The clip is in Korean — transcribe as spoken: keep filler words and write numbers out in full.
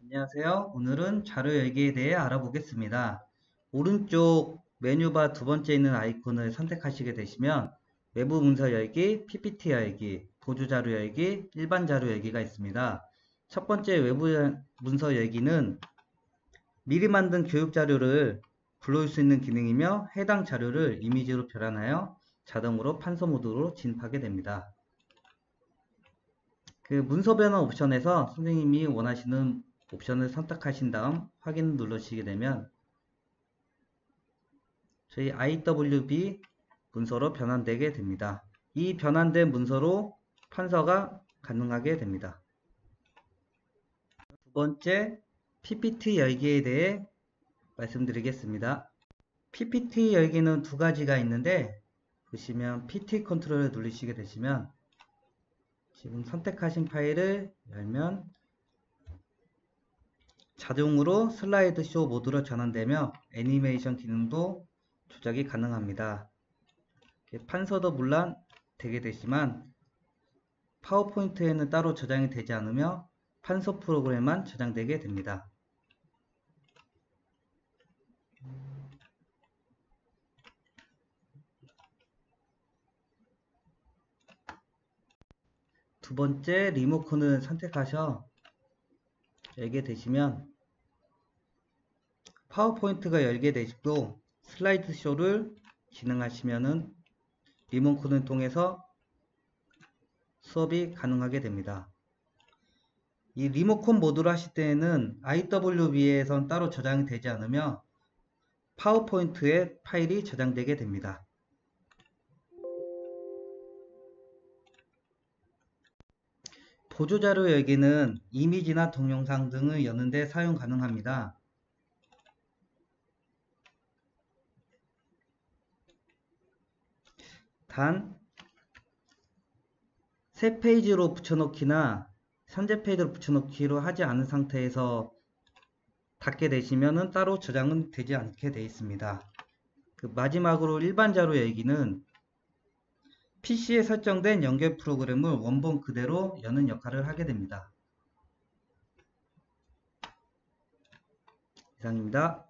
안녕하세요. 오늘은 자료 열기에 대해 알아보겠습니다. 오른쪽 메뉴바 두 번째 있는 아이콘을 선택하시게 되시면 외부 문서 열기, 피피티 열기, 보조 자료 열기, 일반 자료 열기가 있습니다. 첫 번째 외부 문서 열기는 미리 만든 교육 자료를 불러올 수 있는 기능이며 해당 자료를 이미지로 변환하여 자동으로 판서 모드로 진입하게 됩니다. 그 문서 변환 옵션에서 선생님이 원하시는 옵션을 선택하신 다음 확인 누르시게 되면 저희 아이더블유비 문서로 변환되게 됩니다. 이 변환된 문서로 판서가 가능하게 됩니다. 두 번째, 피피티 열기에 대해 말씀드리겠습니다. 피피티 열기는 두 가지가 있는데 보시면 피티 컨트롤을 누르시게 되시면 지금 선택하신 파일을 열면 자동으로 슬라이드 쇼 모드로 전환되며 애니메이션 기능도 조작이 가능합니다. 판서도 물론 되게 되지만 파워포인트에는 따로 저장이 되지 않으며 판서 프로그램만 저장되게 됩니다. 두 번째 리모컨을 선택하셔 열게 되시면 파워포인트가 열게 되시고 슬라이드 쇼를 진행하시면은 리모컨을 통해서 수업이 가능하게 됩니다. 이 리모컨 모드로 하실 때에는 아이더블유비에선 따로 저장이 되지 않으며 파워포인트에 파일이 저장되게 됩니다. 보조자료 열기는 이미지나 동영상 등을 여는 데 사용 가능합니다. 단, 새 페이지로 붙여넣기나 현재 페이지로 붙여넣기로 하지 않은 상태에서 닫게 되시면은 따로 저장은 되지 않게 되어 있습니다. 그 마지막으로 일반 자료 열기는 피시에 설정된 연결 프로그램을 원본 그대로 여는 역할을 하게 됩니다. 이상입니다.